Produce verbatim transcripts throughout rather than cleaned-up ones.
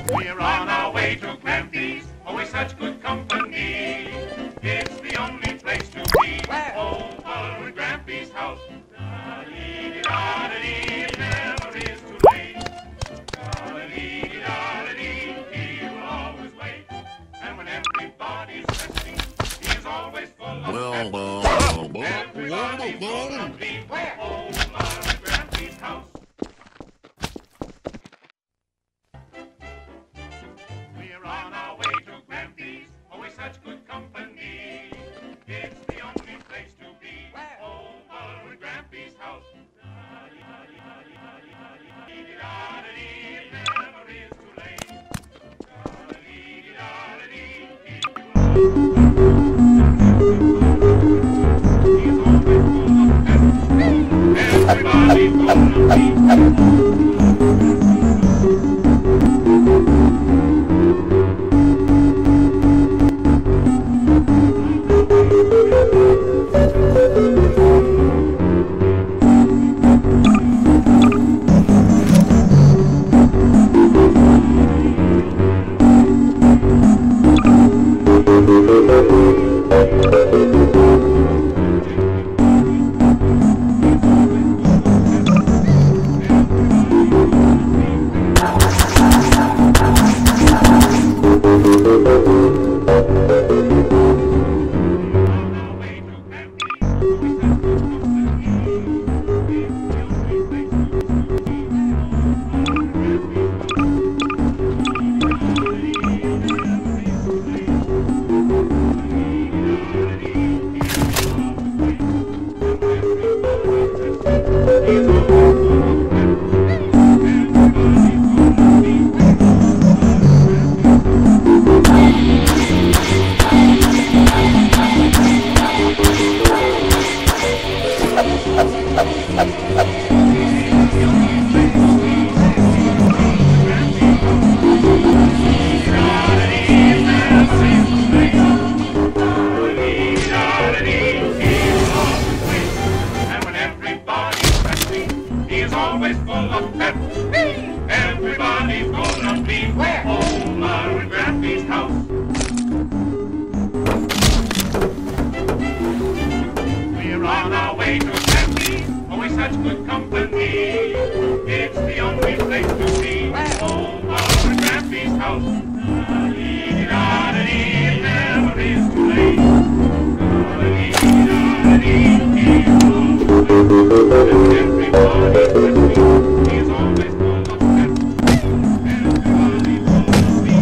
We're on our way to Grampy's, always such good company. It's the only place to be. Where? Over at Grampy's house. Da-dee-dee-da-dee, it never is too late. Da-dee-dee-da-dee, he will always wait. And when everybody's resting, he's always full of pep. Everybody's gonna be where? Over at Grampy's house. We're on our way to Grampy's, always such good company. It's the only place to be. Where? Over at Grampy's house. Da-dee-dee-da-dee, it never is too late. Da-dee-dee-da-dee, he will he's always full of pep. Everybody's gonna be. Always full of pep. Everybody's gonna be where? Over at Grampy's house. We're on our way to Grampy's, always such good company. It's the only place to be. Over at Grampy's house. Da-dee-da-dee, it never is too late. Da-dee-da-dee, he's always everybody's resting. He's always full of pep. Everybody's gonna be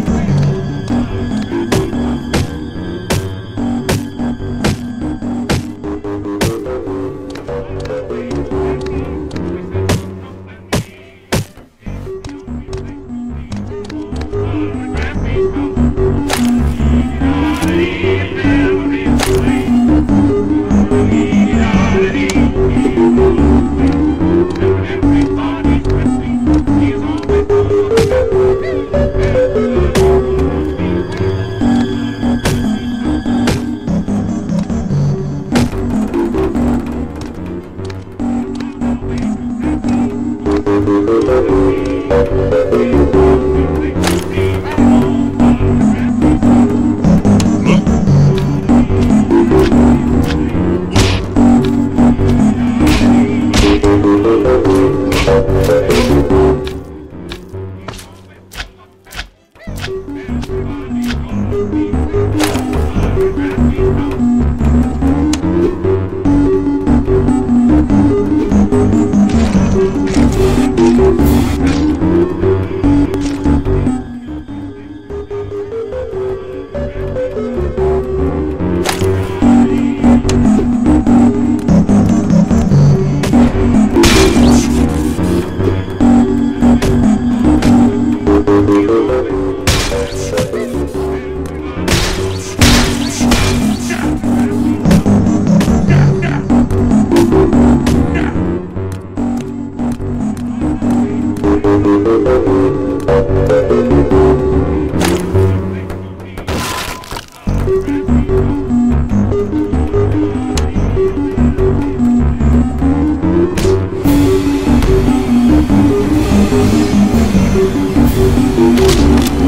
We'll be right back.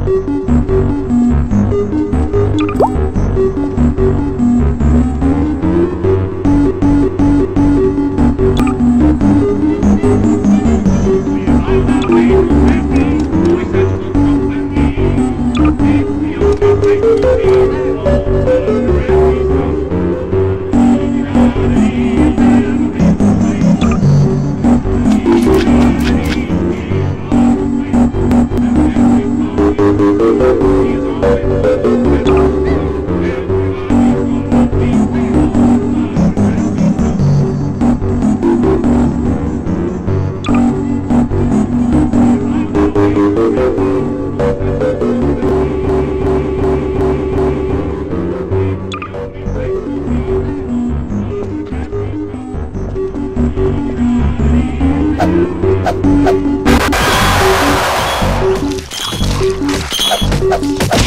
Let's go.